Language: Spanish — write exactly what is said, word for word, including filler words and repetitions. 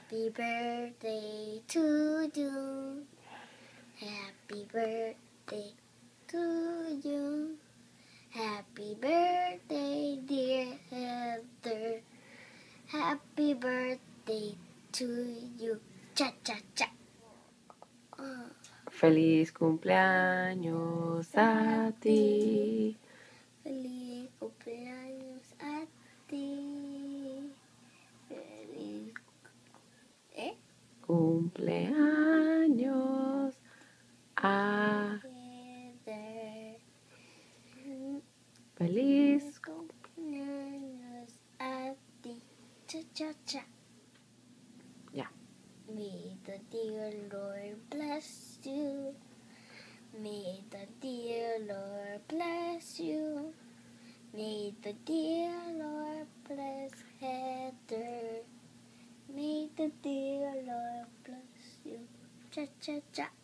Happy birthday to you. Happy birthday to you. Happy birthday, dear Heather. Happy birthday to you. Cha cha cha. Oh. Feliz cumpleaños a ti. Feliz cumpleaños a ti. Feliz ¿Eh? Cumpleaños a Heather. Feliz Cumpleaños a ti. Cha cha cha. Ya. May the dear Lord bless you. May the dear Lord bless you. May the dear Lord bless Heather. May the dear Lord bless you. Cha cha cha.